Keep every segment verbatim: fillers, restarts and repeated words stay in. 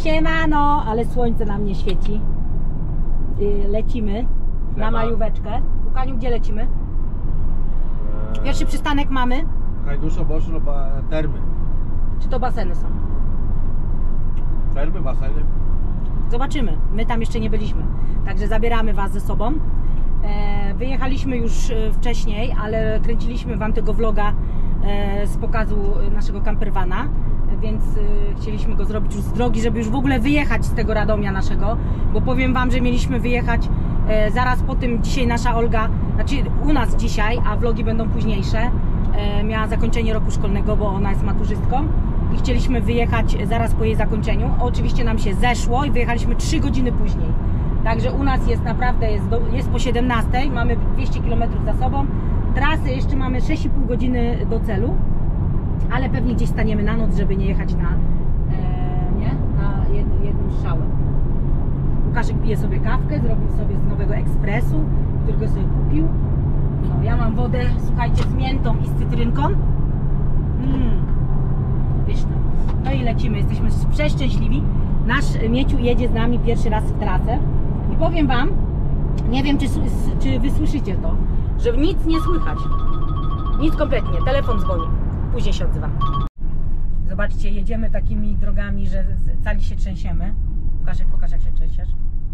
Siemano, ale słońce na mnie świeci. Lecimy na majóweczkę. Łukaniu, gdzie lecimy? Pierwszy przystanek mamy. Hajduszo, Boszro, termy. Czy to baseny są? Termy, baseny. Zobaczymy. My tam jeszcze nie byliśmy. Także zabieramy Was ze sobą. Wyjechaliśmy już wcześniej, ale kręciliśmy Wam tego vloga z pokazu naszego campervana, więc chcieliśmy go zrobić już z drogi, żeby już w ogóle wyjechać z tego Radomia naszego, bo powiem Wam, że mieliśmy wyjechać zaraz po tym. Dzisiaj nasza Olga, znaczy u nas dzisiaj, a vlogi będą późniejsze, miała zakończenie roku szkolnego, bo ona jest maturzystką i chcieliśmy wyjechać zaraz po jej zakończeniu. Oczywiście nam się zeszło i wyjechaliśmy trzy godziny później. Także u nas jest naprawdę, jest, do, jest po siedemnastej, mamy dwieście kilometrów za sobą. Trasy jeszcze mamy sześć i pół godziny do celu, ale pewnie gdzieś staniemy na noc, żeby nie jechać na, e, nie? na jednym, jednym strzałem. Łukaszek pije sobie kawkę, zrobił sobie z nowego ekspresu, którego sobie kupił. No, ja mam wodę, słuchajcie, z miętą i z cytrynką. Mmm, pyszne. No i lecimy, jesteśmy przeszczęśliwi. Nasz Mieciu jedzie z nami pierwszy raz w trasę. I powiem Wam, nie wiem czy, czy Wy słyszycie to, że nic nie słychać. Nic kompletnie, telefon dzwoni. Później się odzywa. Zobaczcie, jedziemy takimi drogami, że cali się trzęsiemy. Pokaż, pokaż jak się trzęsiesz.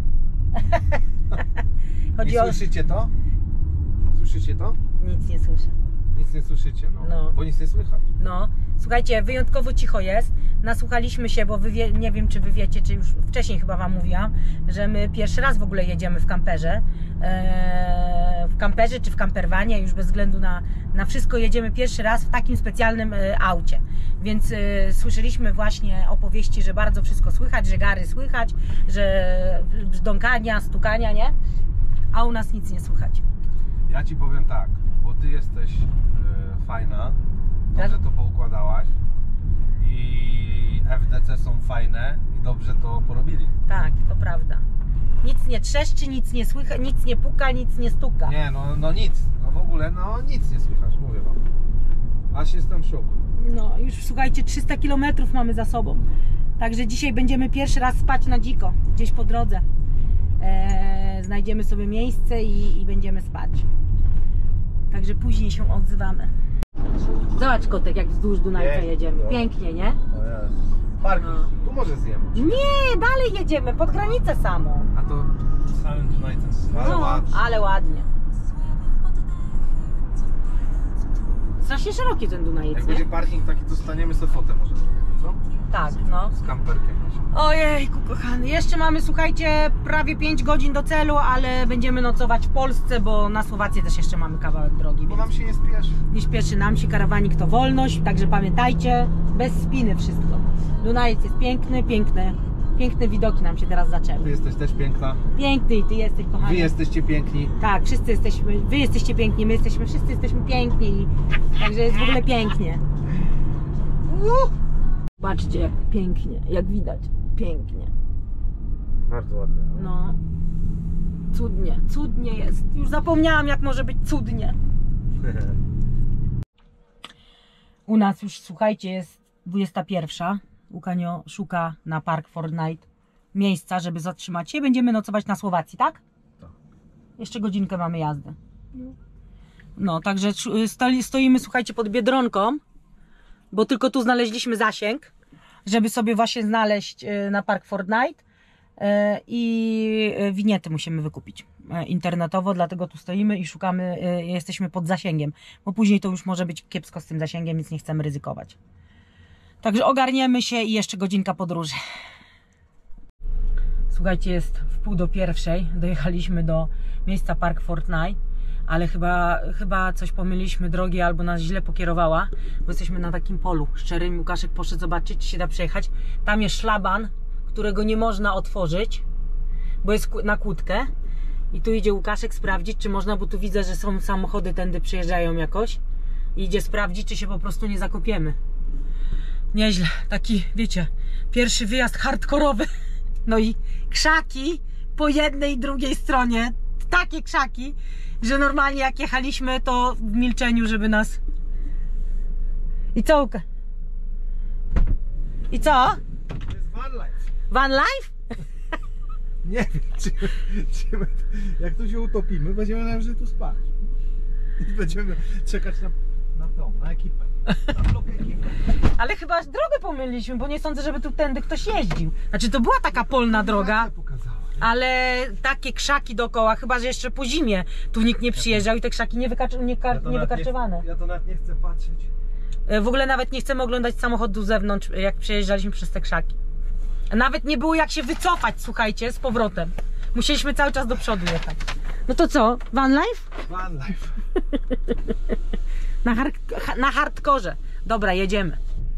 Chodzi o... Słyszycie to? Słyszycie to? Nic nie słyszę. Nic nie słyszycie, no. no. Bo nic nie słychać. No, słuchajcie, wyjątkowo cicho jest. Nasłuchaliśmy się, bo wy wie, nie wiem czy Wy wiecie, czy już wcześniej chyba Wam mówiłam, że my pierwszy raz w ogóle jedziemy w kamperze. Eee, w kamperze czy w campervanie, już bez względu na, na wszystko jedziemy pierwszy raz w takim specjalnym e, aucie. Więc e, słyszeliśmy właśnie opowieści, że bardzo wszystko słychać, że gary słychać, że brzdąkania, stukania, nie? A u nas nic nie słychać. Ja Ci powiem tak, bo Ty jesteś e, fajna, dobrze to poukładałaś i F D C są fajne i dobrze to porobili. Tak, to prawda. Nic nie trzeszczy, nic nie słychać, nic nie puka, nic nie stuka. Nie, no, no nic, no w ogóle no nic nie słychać, mówię Wam. Aż jestem w szoku. No już słuchajcie, trzysta kilometrów mamy za sobą. Także dzisiaj będziemy pierwszy raz spać na dziko, gdzieś po drodze. Eee, znajdziemy sobie miejsce i, i będziemy spać. Także później się odzywamy. Zobacz kotek, jak wzdłuż Dunajca jedziemy. Pięknie, nie? O Jezu. Parking, no. Tu może zjemy. Nie, dalej jedziemy, pod granicę samą. A to samym Dunajcem. Ale, no, ładnie. ale ładnie. Strasznie szeroki ten Dunajec, jak nie? będzie parking taki, to staniemy sobie fotę może zrobimy, co? Tak, no. Z kamperkiem. Ojejku kochany, jeszcze mamy, słuchajcie, prawie pięć godzin do celu, ale będziemy nocować w Polsce, bo na Słowację też jeszcze mamy kawałek drogi. Bo nam się nie spieszy. Nie śpieszy nam się, karawanik to wolność, także pamiętajcie, bez spiny wszystko. Dunajec jest piękny, piękny, piękne widoki nam się teraz zaczęły. Ty jesteś też piękna. Piękny i Ty jesteś, kochany. Wy jesteście piękni. Tak, wszyscy jesteśmy, Wy jesteście piękni, my jesteśmy, wszyscy jesteśmy piękni, także jest w ogóle pięknie. Zobaczcie jak pięknie, jak widać, pięknie. Bardzo ładnie. No, cudnie, cudnie jest. Już zapomniałam jak może być cudnie. U nas już, słuchajcie, jest dwudziesta pierwsza. Łukanio szuka na Park Fortnite miejsca, żeby zatrzymać się. Będziemy nocować na Słowacji, tak? Tak. Jeszcze godzinkę mamy jazdy. No, także stoimy, słuchajcie, pod Biedronką, bo tylko tu znaleźliśmy zasięg, żeby sobie właśnie znaleźć na Park Fortnite i winiety musimy wykupić internetowo, dlatego tu stoimy i szukamy, jesteśmy pod zasięgiem, bo później to już może być kiepsko z tym zasięgiem, więc nie chcemy ryzykować. Także ogarniemy się i jeszcze godzinka podróży. Słuchajcie, jest w pół do pierwszej, dojechaliśmy do miejsca Park Fortnite, ale chyba, chyba coś pomyliliśmy drogi albo nas źle pokierowała, bo jesteśmy na takim polu szczerym. Łukaszek poszedł zobaczyć, czy się da przejechać. Tam jest szlaban, którego nie można otworzyć, bo jest na kłódkę. I tu idzie Łukaszek sprawdzić, czy można, bo tu widzę, że są samochody tędy przyjeżdżają jakoś. I idzie sprawdzić, czy się po prostu nie zakopiemy. Nieźle, taki, wiecie, pierwszy wyjazd hardkorowy. No i krzaki po jednej i drugiej stronie. Takie krzaki, że normalnie jak jechaliśmy, to w milczeniu, żeby nas... I co? I co? To jest van life. Van life? Nie wiem, czy, czy my, jak tu się utopimy, będziemy należy tu spać. I będziemy czekać na, na tą, na ekipę. Na blok ekipę. Ale chyba drogę pomyliliśmy, bo nie sądzę, żeby tu tędy ktoś jeździł. Znaczy to była taka polna droga, ale takie krzaki dookoła, chyba że jeszcze po zimie tu nikt nie przyjeżdżał i te krzaki nie, wykacz, nie, Ja to nie nawet wykarczowane. Nie, ja to nawet nie chcę patrzeć. W ogóle nawet nie chcemy oglądać samochodu z zewnątrz, jak przejeżdżaliśmy przez te krzaki. Nawet nie było jak się wycofać, słuchajcie, z powrotem. Musieliśmy cały czas do przodu jechać. No to co? Van life? Van life. Na, hard, na hardkorze. Dobra, jedziemy.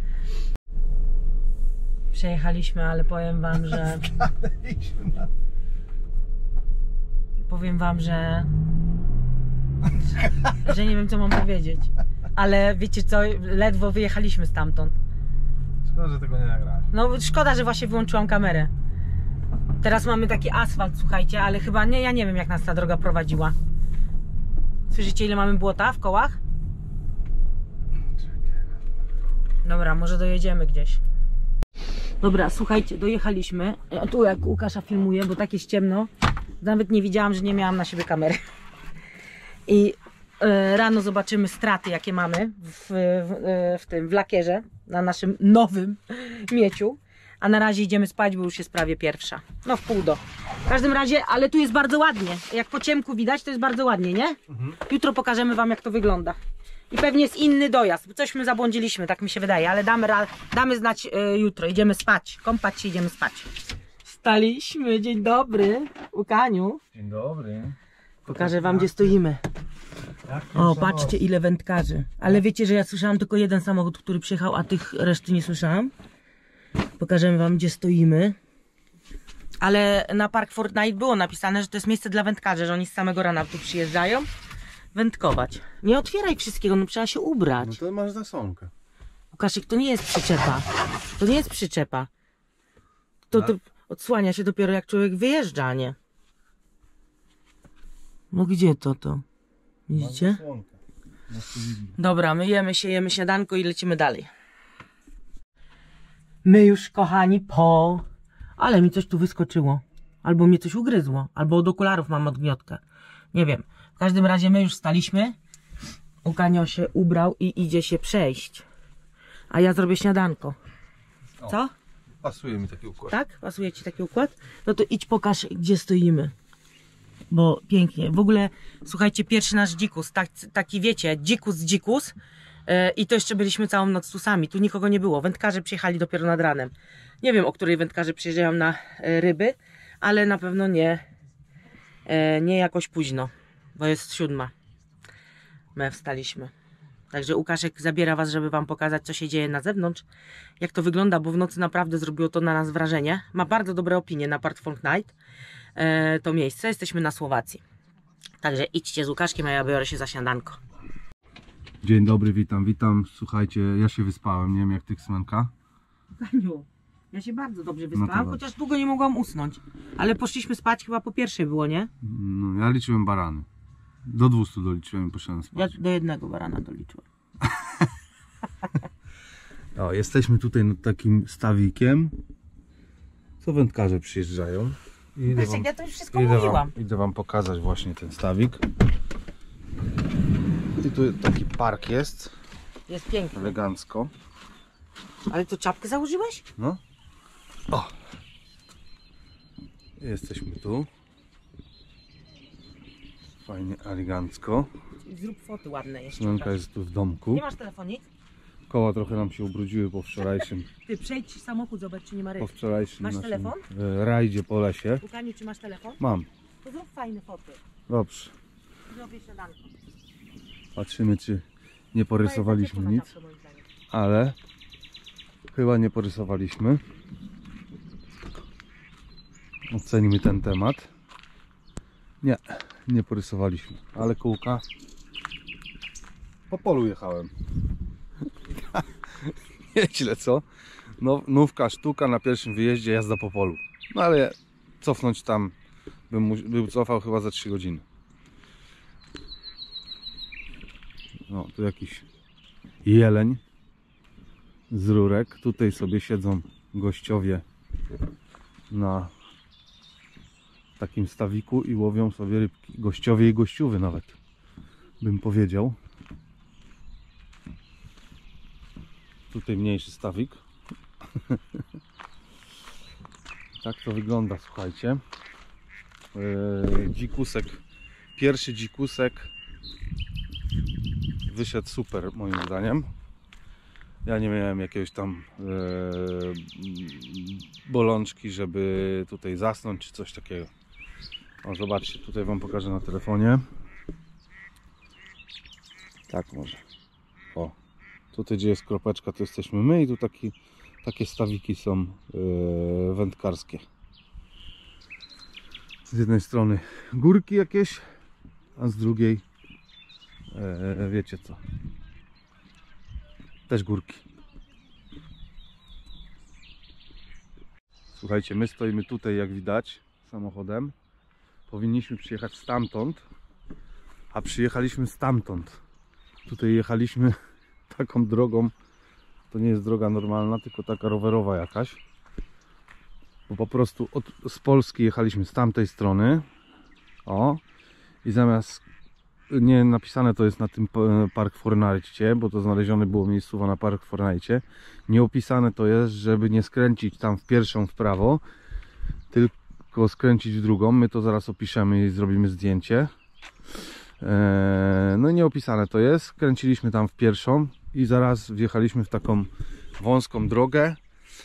Przejechaliśmy, ale powiem wam, że... Powiem wam, że... że nie wiem, co mam powiedzieć. Ale wiecie co? Ledwo wyjechaliśmy stamtąd. Szkoda, że tego nie nagrałeś. No szkoda, że właśnie wyłączyłam kamerę. Teraz mamy taki asfalt, słuchajcie, ale chyba nie, ja nie wiem, jak nas ta droga prowadziła. Słyszycie, ile mamy błota w kołach? Dobra, może dojedziemy gdzieś. Dobra, słuchajcie, dojechaliśmy. Ja tu jak Łukasza filmuję, bo tak jest ciemno. Nawet nie widziałam, że nie miałam na siebie kamery. I e, rano zobaczymy straty, jakie mamy w, w, w tym, w lakierze, na naszym nowym mieciu. A na razie idziemy spać, bo już jest prawie pierwsza. No w pół do. W każdym razie, ale tu jest bardzo ładnie. Jak po ciemku widać, to jest bardzo ładnie, nie? Mhm. Jutro pokażemy wam, jak to wygląda. I pewnie jest inny dojazd, bo coś my zabłądziliśmy, tak mi się wydaje, ale damy, damy znać y, jutro. Idziemy spać, kąpać się, idziemy spać. Wstaliśmy, dzień dobry, Łukaniu. Dzień dobry. Pokażę wam, gdzie stoimy. O, patrzcie, ile wędkarzy. Ale wiecie, że ja słyszałam tylko jeden samochód, który przyjechał, a tych reszty nie słyszałam. Pokażemy wam, gdzie stoimy. Ale na Park Fortnite było napisane, że to jest miejsce dla wędkarzy, że oni z samego rana tu przyjeżdżają wędkować. Nie otwieraj wszystkiego, no trzeba się ubrać. No to masz zasłonkę. Łukaszek, to nie jest przyczepa. To nie jest przyczepa. To, to odsłania się dopiero, jak człowiek wyjeżdża, a nie? No gdzie to to? Widzicie? Dobra, myjemy się, jemy śniadanko i lecimy dalej. My już, kochani, po... Ale mi coś tu wyskoczyło. Albo mnie coś ugryzło. Albo od okularów mam odgniotkę. Nie wiem. W każdym razie my już staliśmy. Łukanio się ubrał i idzie się przejść. A ja zrobię śniadanko. Co? Pasuje mi taki układ. Tak? Pasuje ci taki układ? No to idź pokaż, gdzie stoimy. Bo pięknie. W ogóle, słuchajcie, pierwszy nasz dzikus. Tak, taki wiecie, dzikus dzikus. Yy, I to jeszcze byliśmy całą noc tu sami. Tu nikogo nie było. Wędkarze przyjechali dopiero nad ranem. Nie wiem, o której wędkarze przyjeżdżają na yy, ryby. Ale na pewno nie, yy, nie jakoś późno. Bo jest siódma. My wstaliśmy. Także Łukaszek zabiera was, żeby wam pokazać, co się dzieje na zewnątrz. Jak to wygląda, bo w nocy naprawdę zrobiło to na nas wrażenie. Ma bardzo dobre opinie na Park Fortnite. E, to miejsce. Jesteśmy na Słowacji. Także idźcie z Łukaszkiem, a ja biorę się za śniadanko. Dzień dobry, witam, witam. Słuchajcie, ja się wyspałem, nie wiem jak ty, Smenka. Aniu, ja się bardzo dobrze wyspałam, No chociaż długo nie mogłam usnąć. Ale poszliśmy spać chyba po pierwszej było, nie? No, ja liczyłem barany. Do dwustu doliczyłem i poszedłem spać. Ja do jednego barana doliczyłem. O, jesteśmy tutaj nad takim stawikiem. Co wędkarze przyjeżdżają. I idę wam, ja to już wszystko idę mówiłam. wam, idę wam pokazać właśnie ten stawik. I tu taki park jest. Jest piękny. Elegancko. Ale to czapkę założyłeś? No. O! Jesteśmy tu. Fajnie, elegancko. Zrób foty ładne jeszcze. Smenka jest tu w domku. Nie masz telefonik? Koła trochę nam się ubrudziły po wczorajszym. Ty przejdź samochód, zobacz, czy nie ma ryb. Po wczorajszym Masz naszym telefon? e, rajdzie po lesie. Łukaniu, czy masz telefon? Mam. To zrób fajne foty. Dobrze. Zrobię śniadanko. Patrzymy, czy nie porysowaliśmy nic. Ale chyba nie porysowaliśmy. Ocenimy ten temat. Nie, nie porysowaliśmy. Ale kółka. Po polu jechałem. Nieźle, co? No, nówka sztuka na pierwszym wyjeździe, jazda po polu. No ale cofnąć tam bym, mu, bym cofał chyba za trzy godziny. No, tu jakiś jeleń z rurek. Tutaj sobie siedzą gościowie na takim stawiku i łowią sobie rybki. Gościowie i gościuwy nawet, bym powiedział. Tutaj mniejszy stawik. Tak to wygląda, słuchajcie. Yy, dzikusek, pierwszy dzikusek wyszedł super moim zdaniem. Ja nie miałem jakiegoś tam yy, bolączki, żeby tutaj zasnąć czy coś takiego. O, zobaczcie, tutaj wam pokażę na telefonie. Tak może. O, tutaj gdzie jest kropeczka, to jesteśmy my i tu taki, takie stawiki są yy, wędkarskie. Z jednej strony górki jakieś, a z drugiej yy, wiecie co, też górki. Słuchajcie, my stoimy tutaj, jak widać, samochodem. Powinniśmy przyjechać stamtąd, a przyjechaliśmy stamtąd. Tutaj jechaliśmy taką drogą, to nie jest droga normalna, tylko taka rowerowa jakaś. Bo po prostu od, z Polski jechaliśmy z tamtej strony. O, i zamiast, nie napisane to jest na tym Park Fortnite, bo to znalezione było miejscowo na Park Fortnite. Nie opisane to jest, żeby nie skręcić tam w pierwszą w prawo, tylko skręcić w drugą. My to zaraz opiszemy i zrobimy zdjęcie. Eee, no i nie opisane to jest. Skręciliśmy tam w pierwszą i zaraz wjechaliśmy w taką wąską drogę.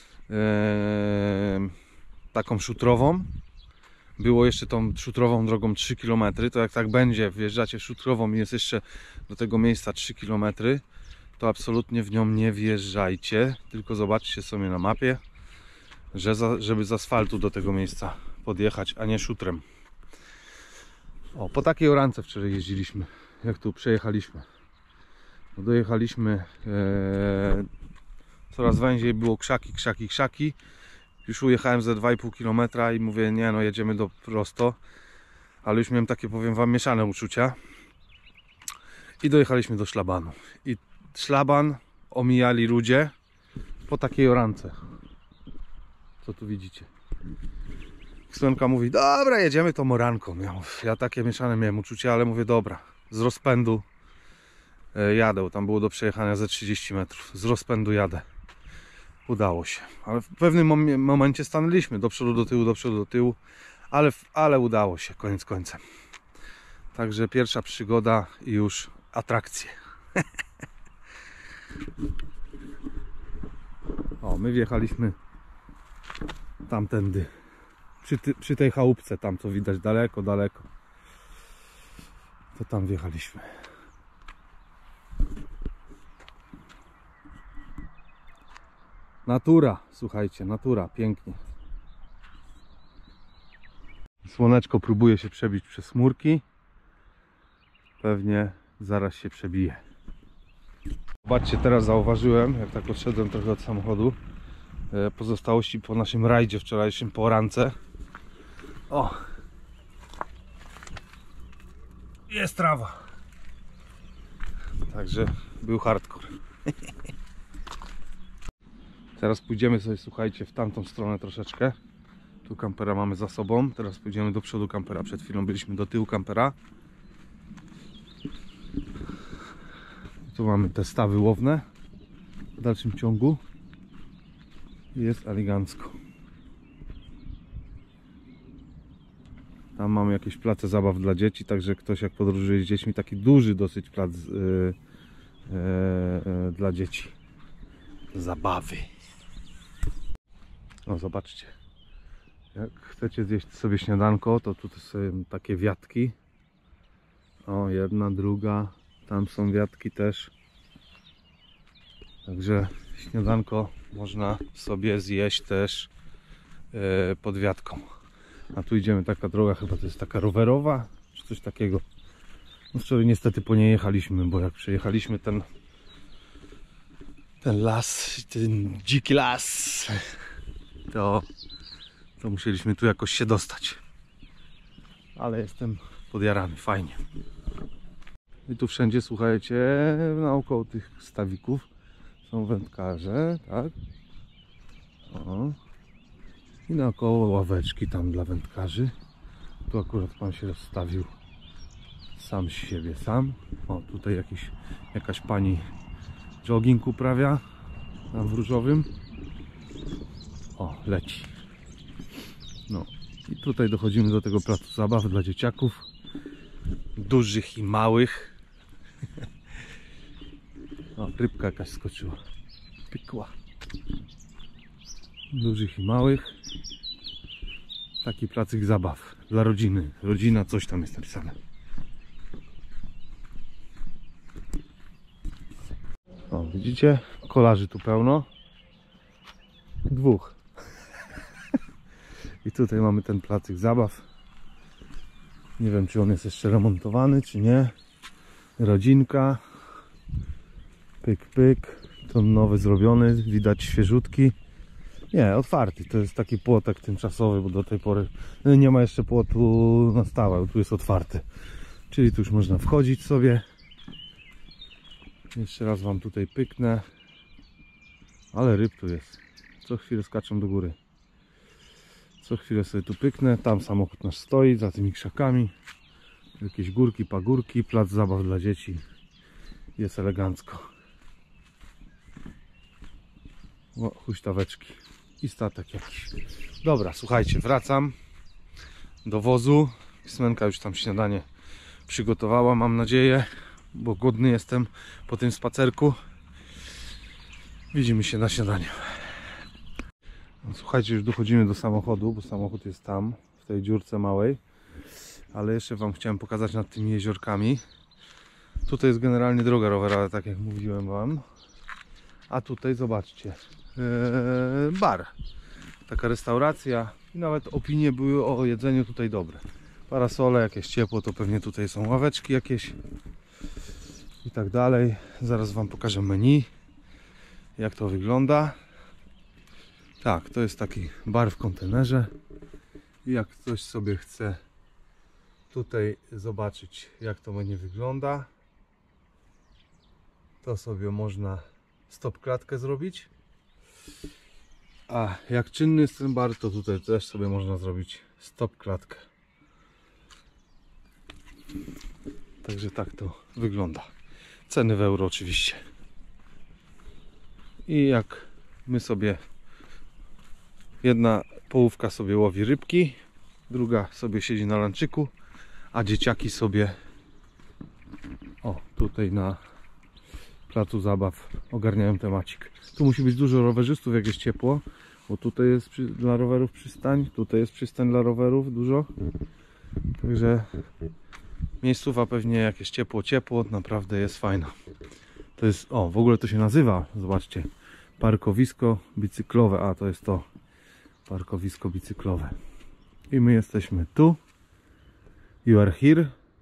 Eee, taką szutrową. Było jeszcze tą szutrową drogą trzy kilometry. To jak tak będzie, wjeżdżacie w szutrową i jest jeszcze do tego miejsca trzy kilometry, to absolutnie w nią nie wjeżdżajcie. Tylko zobaczcie sobie na mapie, że za, żeby z asfaltu do tego miejsca podjechać, a nie szutrem. O, po takiej orance wczoraj jeździliśmy, jak tu przejechaliśmy. Dojechaliśmy, e, coraz węziej było, krzaki, krzaki, krzaki. Już ujechałem ze dwa i pół kilometra i mówię, nie no, jedziemy do prosto. Ale już miałem takie, powiem wam, mieszane uczucia. I dojechaliśmy do szlabanu. I szlaban omijali ludzie po takiej orance. Co tu widzicie? Ksonka mówi, dobra, jedziemy tą oranką. Ja, mówię, ja takie mieszane miałem uczucia, ale mówię, dobra, z rozpędu e, jadę. Tam było do przejechania ze trzydzieści metrów. Z rozpędu jadę. Udało się. Ale w pewnym mom momencie stanęliśmy. Do przodu, do tyłu, do przodu, do tyłu. Ale, ale udało się, koniec końcem. Także pierwsza przygoda i już atrakcje. O, my wjechaliśmy tamtędy. Przy, ty, przy tej chałupce, tam co widać daleko, daleko. To tam wjechaliśmy. Natura, słuchajcie, natura, pięknie. Słoneczko próbuje się przebić przez chmurki. Pewnie zaraz się przebije. Zobaczcie, teraz zauważyłem, jak tak odszedłem trochę od samochodu, pozostałości po naszym rajdzie wczorajszym, po rance. O! Jest trawa. Także był hardcore. Teraz pójdziemy sobie, słuchajcie, w tamtą stronę troszeczkę. Tu kampera mamy za sobą. Teraz pójdziemy do przodu kampera. Przed chwilą byliśmy do tyłu kampera. Tu mamy te stawy łowne. W dalszym ciągu jest elegancko. Tam mamy jakieś place zabaw dla dzieci, także ktoś jak podróżuje z dziećmi, taki duży dosyć plac yy, yy, dla dzieci. Zabawy. No zobaczcie. Jak chcecie zjeść sobie śniadanko, to tutaj są takie wiatki. O, jedna, druga. Tam są wiatki też. Także śniadanko można sobie zjeść też yy, pod wiatką. A tu idziemy, taka droga, chyba to jest taka rowerowa, czy coś takiego. No wczoraj niestety po niej jechaliśmy, bo jak przejechaliśmy ten ten las, ten dziki las, to, to musieliśmy tu jakoś się dostać. Ale jestem podjarany, fajnie. I tu wszędzie, słuchajcie, naokoło tych stawików są wędkarze, tak? O. I naokoło ławeczki tam dla wędkarzy. Tu akurat pan się rozstawił sam z siebie sam. O, tutaj jakiś, jakaś pani jogging uprawia tam w różowym. O, leci. No i tutaj dochodzimy do tego placu zabaw dla dzieciaków, dużych i małych. O, rybka jakaś skoczyła, pykła. Dużych i małych. Taki placyk zabaw dla rodziny. Rodzina, coś tam jest napisane. O, widzicie? Kolarzy tu pełno. Dwóch. I tutaj mamy ten placyk zabaw. Nie wiem, czy on jest jeszcze remontowany, czy nie. Rodzinka. Pyk, pyk. To nowy zrobiony. Widać świeżutki. Nie, otwarty. To jest taki płotek tymczasowy, bo do tej pory nie ma jeszcze płotu na stałe. Tu jest otwarty. Czyli tu już można wchodzić sobie. Jeszcze raz wam tutaj pyknę. Ale ryb tu jest. Co chwilę skaczą do góry. Co chwilę sobie tu pyknę. Tam samochód nasz stoi za tymi krzakami. Jakieś górki, pagórki. Plac zabaw dla dzieci. Jest elegancko. O, huśtaweczki. I statek jakiś. Dobra, słuchajcie, wracam do wozu. Smenka już tam śniadanie przygotowała, mam nadzieję, bo głodny jestem po tym spacerku. Widzimy się na śniadaniu. No, słuchajcie, już dochodzimy do samochodu, bo samochód jest tam, w tej dziurce małej. Ale jeszcze wam chciałem pokazać nad tymi jeziorkami. Tutaj jest generalnie droga rowerowa, tak jak mówiłem wam. A tutaj zobaczcie, yy, bar. Taka restauracja. I nawet opinie były o jedzeniu tutaj dobre. Parasole, jakieś ciepło, to pewnie tutaj są ławeczki jakieś. I tak dalej. Zaraz wam pokażę menu. Jak to wygląda. Tak, to jest taki bar w kontenerze. I jak ktoś sobie chce tutaj zobaczyć, jak to menu wygląda, to sobie można stop klatkę zrobić. A jak czynny jest ten bar, to tutaj też sobie można zrobić stop klatkę. Także tak to wygląda. Ceny w euro oczywiście. I jak my sobie, jedna połówka sobie łowi rybki, druga sobie siedzi na lanczyku, a dzieciaki sobie o tutaj na placu zabaw ogarniają temacik. Tu musi być dużo rowerzystów, jak jest ciepło, bo tutaj jest przy, dla rowerów przystań, tutaj jest przystań dla rowerów dużo. Także miejscowa pewnie, jak jest ciepło, ciepło, naprawdę jest fajna. To jest, o, w ogóle to się nazywa, zobaczcie, parkowisko bicyklowe. A, to jest to parkowisko bicyklowe. I my jesteśmy tu. You are here.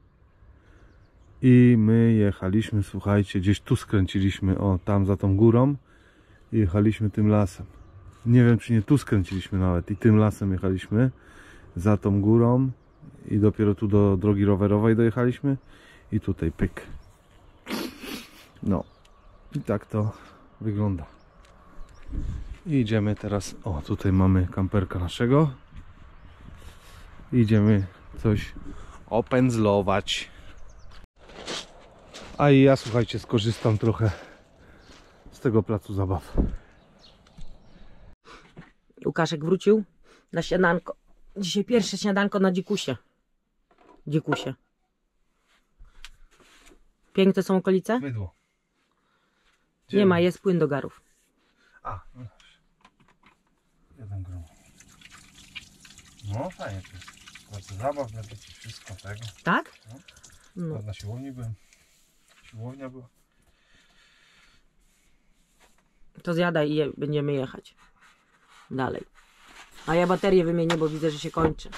I my jechaliśmy, słuchajcie, gdzieś tu skręciliśmy, o, tam za tą górą. I jechaliśmy tym lasem. Nie wiem, czy nie tu skręciliśmy nawet. I tym lasem jechaliśmy za tą górą. I dopiero tu do drogi rowerowej dojechaliśmy. I tutaj pyk. No. I tak to wygląda. I idziemy teraz. O, tutaj mamy kamperka naszego. I idziemy coś opędzlować. A i ja, słuchajcie, skorzystam trochę z tego placu zabaw. Łukaszek wrócił na śniadanko. Dzisiaj pierwsze śniadanko na dzikusie. Dzikusie. Piękne są okolice? Mydło. Nie ma, jest płyn do garów. A, no dobrze. Jeden grom. No fajnie to jest. Placu zabaw dla dzieci, wszystko tego. Tak? No. No. Na siłowni byłem. Siłownia była. To zjadaj i je, będziemy jechać dalej. A ja baterię wymienię, bo widzę, że się kończy.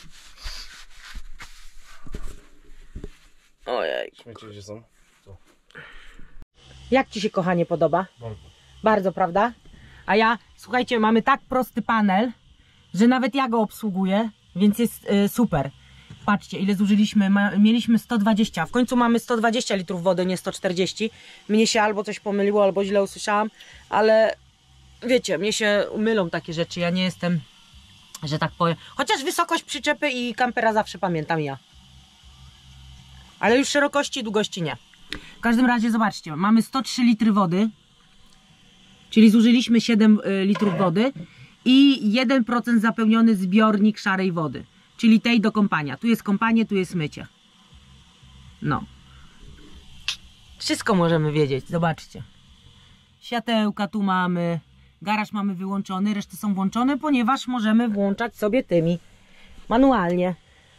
Ojej. Śmieci gdzie są? Co? Jak Ci się, kochanie, podoba? Bardzo. Bardzo, prawda? A ja, słuchajcie, mamy tak prosty panel, że nawet ja go obsługuję, więc jest y, super. Patrzcie, ile zużyliśmy. Ma, mieliśmy sto dwadzieścia, w końcu mamy sto dwadzieścia litrów wody, nie sto czterdzieści. Mnie się albo coś pomyliło, albo źle usłyszałam, ale wiecie, mnie się mylą takie rzeczy. Ja nie jestem że tak powiem. Chociaż wysokość przyczepy i kampera zawsze pamiętam ja. Ale już szerokości i długości nie. W każdym razie zobaczcie, mamy sto trzy litry wody, czyli zużyliśmy siedem litrów wody i jeden procent zapełniony zbiornik szarej wody, czyli tej do kąpania. Tu jest kąpanie, tu jest mycie. No. Wszystko możemy wiedzieć, zobaczcie. Światełka tu mamy, garaż mamy wyłączony, reszty są włączone, ponieważ możemy włączać sobie tymi manualnie.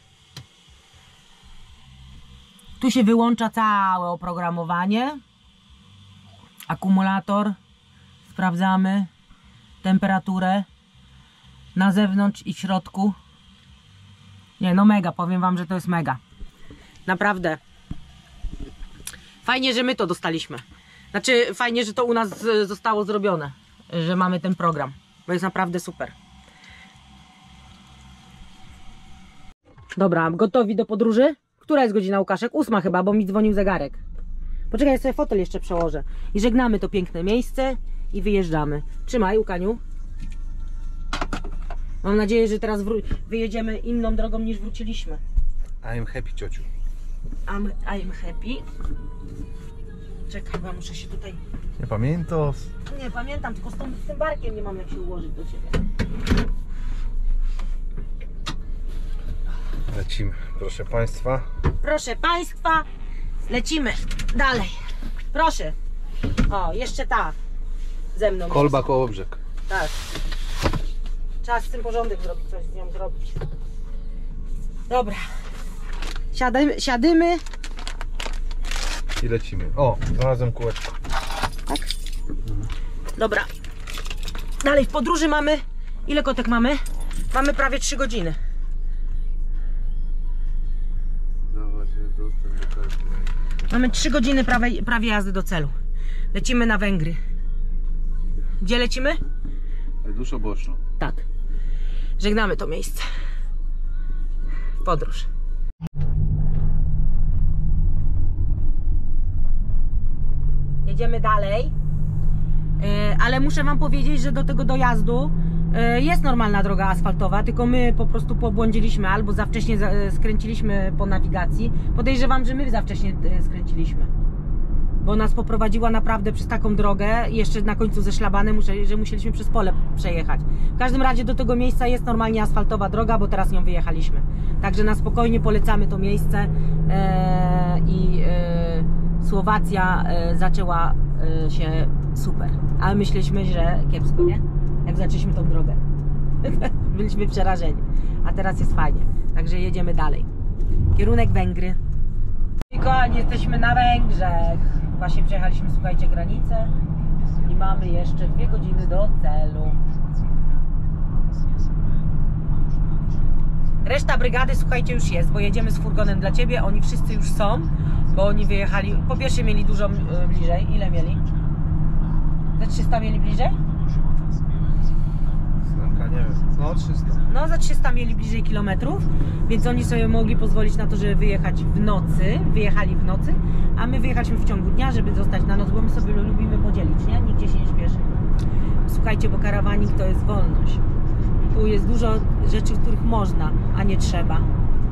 Tu się wyłącza całe oprogramowanie. Akumulator. Sprawdzamy temperaturę na zewnątrz i w środku. Nie, no mega, powiem wam, że to jest mega. Naprawdę. Fajnie, że my to dostaliśmy. Znaczy, fajnie, że to u nas zostało zrobione. Że mamy ten program. Bo jest naprawdę super. Dobra, gotowi do podróży? Która jest godzina, Łukaszek? Ósma chyba, bo mi dzwonił zegarek. Poczekaj, ja sobie fotel jeszcze przełożę. I żegnamy to piękne miejsce i wyjeżdżamy. Trzymaj, Łukaniu. Mam nadzieję, że teraz wyjedziemy inną drogą niż wróciliśmy. I'm happy, ciociu. I'm, I'm happy. Czekaj, bo ja muszę się tutaj... Nie pamiętam. Nie pamiętam, tylko z tym, z tym barkiem nie mam jak się ułożyć do ciebie. Lecimy, proszę Państwa. Proszę Państwa, lecimy dalej. Proszę. O, jeszcze ta ze mną. Kolba koło brzeg. Tak. Trzeba z tym porządek zrobić, coś z nią zrobić. Dobra. Siadamy, siadymy. I lecimy. O, znalazłem kółeczko. Tak? Dobra. Dalej w podróży mamy... Ile, Kotek, mamy? Mamy prawie trzy godziny. Mamy trzy godziny prawie, prawie jazdy do celu. Lecimy na Węgry. Gdzie lecimy? Hajduszo-Boszno. Tak. Żegnamy to miejsce. Podróż. Jedziemy dalej. Ale muszę wam powiedzieć, że do tego dojazdu jest normalna droga asfaltowa, tylko my po prostu pobłądziliśmy albo za wcześnie skręciliśmy po nawigacji. Podejrzewam, że my za wcześnie skręciliśmy, bo nas poprowadziła naprawdę przez taką drogę, jeszcze na końcu ze szlabanem, że musieliśmy przez pole przejechać. W każdym razie do tego miejsca jest normalnie asfaltowa droga, bo teraz nią wyjechaliśmy. Także na spokojnie polecamy to miejsce i Słowacja zaczęła się super, ale myśleliśmy, że kiepsko, nie? Jak zaczęliśmy tą drogę. Byliśmy przerażeni, a teraz jest fajnie. Także jedziemy dalej. Kierunek Węgry. I kochani, jesteśmy na Węgrzech. Właśnie przejechaliśmy, słuchajcie, granicę i mamy jeszcze dwie godziny do celu. Reszta brygady, słuchajcie, już jest, bo jedziemy z furgonem dla ciebie. Oni wszyscy już są, bo oni wyjechali. Po pierwsze mieli dużo yy, bliżej. Ile mieli? Za trzysta mieli bliżej? Nie wiem. No trzysta. No za trzysta mieli bliżej kilometrów, więc oni sobie mogli pozwolić na to, żeby wyjechać w nocy. Wyjechali w nocy, a my wyjechaliśmy w ciągu dnia, żeby zostać na noc, bo my sobie lubimy podzielić, nie? Nigdzie się nie śpieszy. Słuchajcie, bo karawanik to jest wolność. Tu jest dużo rzeczy, których można, a nie trzeba.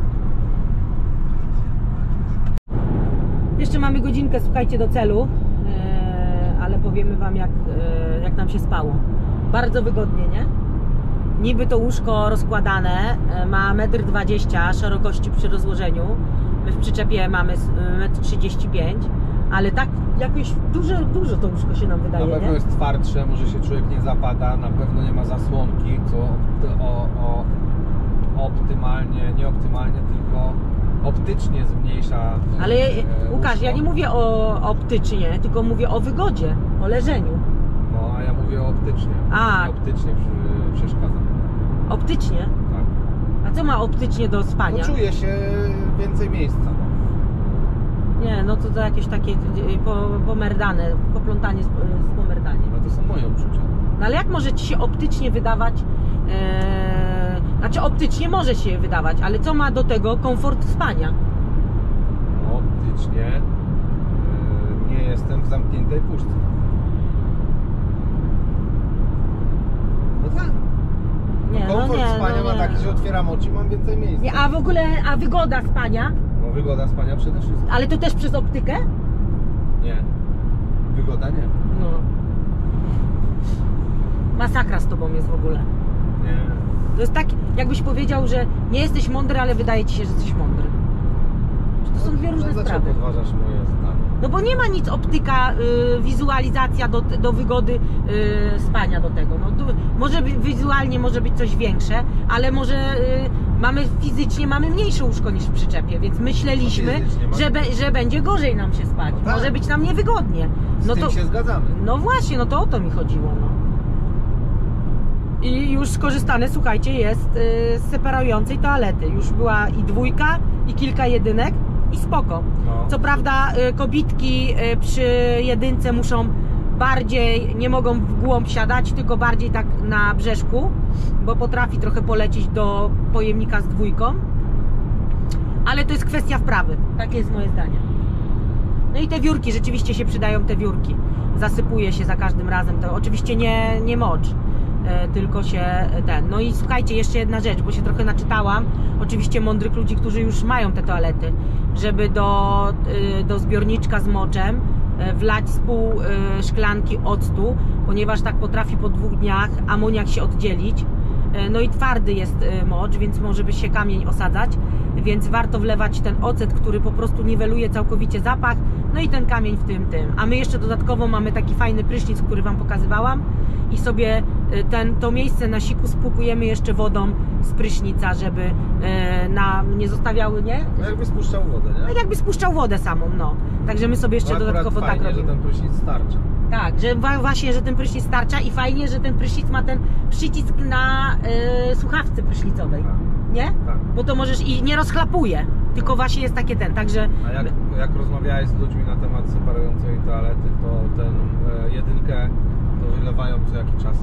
Jeszcze mamy godzinkę, słuchajcie, do celu, ale powiemy wam, jak, jak nam się spało. Bardzo wygodnie, nie? Niby to łóżko rozkładane ma metr dwadzieścia szerokości przy rozłożeniu. My w przyczepie mamy metr trzydzieści pięć, ale tak jakoś dużo, dużo to łóżko się nam wydaje. Na pewno nie? jest twardsze, może się człowiek nie zapada, na pewno nie ma zasłonki, co o, o, optymalnie, nie optymalnie, tylko optycznie zmniejsza. Ale ja, e, Łukasz, ja nie mówię o optycznie, tylko mówię o wygodzie, o leżeniu. No, a ja mówię optycznie. A. Nie optycznie przy, przeszkadza. Optycznie? Tak. A co ma optycznie do spania? No, czuje się więcej miejsca. No. Nie, no to to jakieś takie po, pomerdane, poplątanie z, z pomerdaniem. No to są moje uczucia. No ale jak może ci się optycznie wydawać, e, znaczy optycznie może się wydawać, ale co ma do tego komfort spania? No, optycznie e, nie jestem w zamkniętej puszce. No tak. Nie, no Komfort nie, spania no ma nie. taki, że otwieram oczy i mam więcej miejsca. Nie, a w ogóle, a wygoda spania? No wygoda spania przede wszystkim. Ale to też przez optykę? Nie. Wygoda nie. No. Masakra z tobą jest w ogóle. Nie. To jest tak, jakbyś powiedział, że nie jesteś mądry, ale wydaje ci się, że jesteś mądry. To są dwie różne Dlaczego sprawy. podważasz moje zdanie? No bo nie ma nic optyka, y, wizualizacja do, do wygody y, spania do tego. No, tu, może być, wizualnie może być coś większe, ale może y, mamy fizycznie mamy mniejsze łóżko niż w przyczepie, więc myśleliśmy, No fizycznie ma- że, be, że będzie gorzej nam się spać. No tak. Może być nam niewygodnie. Z No tym to, się zgadzamy. no właśnie, no to o to mi chodziło. No. I już skorzystane, słuchajcie, jest y, z separującej toalety. Już była i dwójka, i kilka jedynek i spoko. No. Co prawda y, kobitki y, przy jedynce muszą bardziej, nie mogą w głąb siadać, tylko bardziej tak na brzeszku, bo potrafi trochę polecieć do pojemnika z dwójką. Ale to jest kwestia wprawy. Takie jest moje zdanie. No i te wiórki, rzeczywiście się przydają te wiórki. Zasypuje się za każdym razem. To oczywiście nie, nie mocz, e, tylko się ten. No i słuchajcie, jeszcze jedna rzecz, bo się trochę naczytałam. Oczywiście mądrych ludzi, którzy już mają te toalety, żeby do, e, do zbiorniczka z moczem e, wlać z pół e, szklanki octu, ponieważ tak potrafi po dwóch dniach amoniak się oddzielić. E, no i twardy jest e, mocz, więc może by się kamień osadzać, więc warto wlewać ten ocet, który po prostu niweluje całkowicie zapach, no i ten kamień w tym, tym. A my jeszcze dodatkowo mamy taki fajny prysznic, który Wam pokazywałam i sobie ten, to miejsce na siku spłukujemy jeszcze wodą z prysznica, żeby e, nam nie zostawiały, nie? No jakby spuszczał wodę, nie? Tak jakby spuszczał wodę samą, no. Także my sobie jeszcze No akurat dodatkowo fajnie, tak że robimy. ten prysznic starczy. Tak, że wa- właśnie, że ten prysznic starcza i fajnie, że ten prysznic ma ten przycisk na e, słuchawce prysznicowej, Tak. nie? Tak. Bo to możesz i nie rozchlapuje, tylko właśnie jest takie ten, także A jak, jak rozmawiałeś z ludźmi na temat separującej toalety, to tę e, jedynkę to wylewają co jaki czas?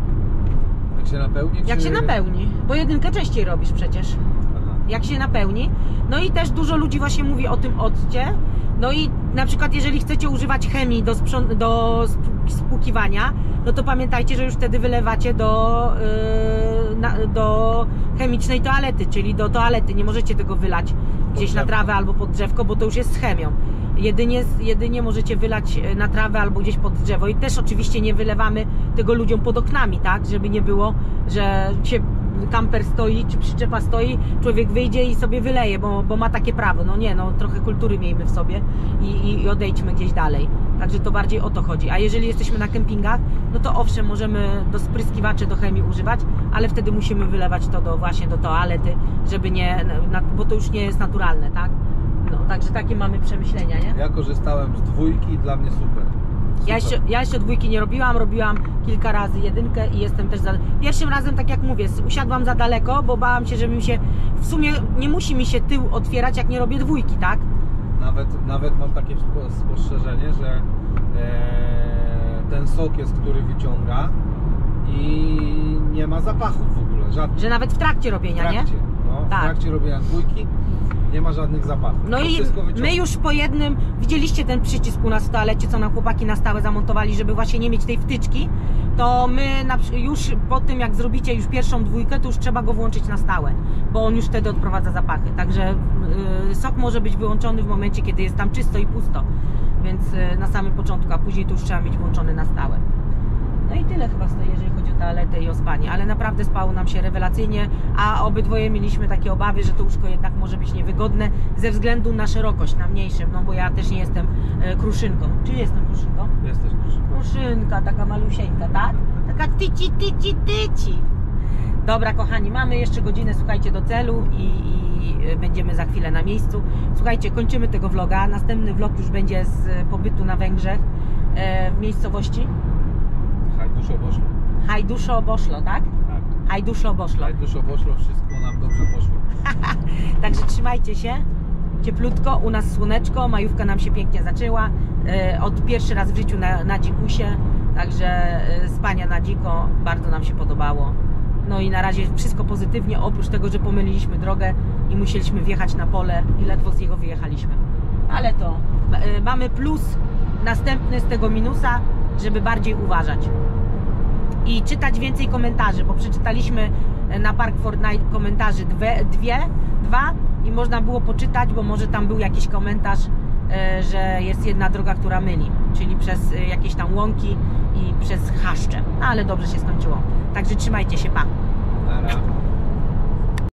Jak się napełni? jak czy... się napełni, bo jedynkę częściej robisz przecież. Aha. Jak się napełni. No i też dużo ludzi właśnie mówi o tym occie. No i na przykład jeżeli chcecie używać chemii do, sprząt- do sp- spłukiwania, no to pamiętajcie, że już wtedy wylewacie do, yy, na, do chemicznej toalety, czyli do toalety. Nie możecie tego wylać gdzieś na drzewko. trawę albo pod drzewko, bo to już jest z chemią. Jedynie, jedynie możecie wylać na trawę albo gdzieś pod drzewo i też oczywiście nie wylewamy tego ludziom pod oknami, tak, żeby nie było, że się kamper stoi, czy przyczepa stoi, człowiek wyjdzie i sobie wyleje, bo, bo ma takie prawo. No nie, no trochę kultury miejmy w sobie i, i odejdźmy gdzieś dalej. Także to bardziej o to chodzi. A jeżeli jesteśmy na kempingach, no to owszem, możemy do spryskiwaczy, do chemii używać, ale wtedy musimy wylewać to do, właśnie do toalety, żeby nie, na, bo to już nie jest naturalne, tak? No, także takie mamy przemyślenia, nie? Ja korzystałem z dwójki i dla mnie super. super. Ja jeszcze, ja jeszcze dwójki nie robiłam, robiłam kilka razy jedynkę i jestem też za... Pierwszym razem, tak jak mówię, usiadłam za daleko, bo bałam się, że mi się... W sumie nie musi mi się tył otwierać, jak nie robię dwójki, tak? Nawet, nawet mam takie spo- spostrzeżenie, że e, ten sok jest, który wyciąga i nie ma zapachów w ogóle, żadnych. Że nawet w trakcie W robienia, nie? trakcie, no, w Tak. trakcie robienia dwójki nie ma żadnych zapachów. No To i wszystko wyciąga. my już po jednym, widzieliście ten przycisk u nas w toalecie, co nam chłopaki na stałe zamontowali, żeby właśnie nie mieć tej wtyczki, to my na, przy- już po tym, jak zrobicie już pierwszą dwójkę, to już trzeba go włączyć na stałe, bo on już wtedy odprowadza zapachy. Także yy, sok może być wyłączony w momencie, kiedy jest tam czysto i pusto, więc yy, na samym początku, a później to już trzeba mieć włączony na stałe. No i tyle chyba stoi, jeżeli chodzi o toaletę i o spanie, ale naprawdę spało nam się rewelacyjnie, a obydwoje mieliśmy takie obawy, że to łóżko jednak może być niewygodne ze względu na szerokość, na mniejszym, no bo ja też nie jestem e, kruszynką. Czy jestem kruszynką? Jesteś proszę. Kruszynka, taka malusieńka, tak? Taka tyci, tyci, tyci. Dobra kochani, mamy jeszcze godzinę, słuchajcie, do celu i, i będziemy za chwilę na miejscu. Słuchajcie, kończymy tego vloga, następny vlog już będzie z pobytu na Węgrzech, e, w miejscowości Hajduszo Boszlo. Hajduszo Boszlo, tak? Tak. Hajduszo Boszlo. Hajduszo Boszlo, wszystko nam dobrze poszło. Także trzymajcie się, cieplutko, u nas słoneczko, majówka nam się pięknie zaczęła, e, od pierwszy raz w życiu na, na dzikusie, także e, spania na dziko, bardzo nam się podobało. No i na razie wszystko pozytywnie, oprócz tego, że pomyliliśmy drogę i musieliśmy wjechać na pole i ledwo z niego wyjechaliśmy. Ale to e, mamy plus następny z tego minusa, żeby bardziej uważać i czytać więcej komentarzy, bo przeczytaliśmy na Park Fortnite komentarzy dwie, dwie, dwa i można było poczytać, bo może tam był jakiś komentarz, że jest jedna droga, która myli, czyli przez jakieś tam łąki i przez chaszcze, no, ale dobrze się skończyło. Także trzymajcie się, pa! Nara.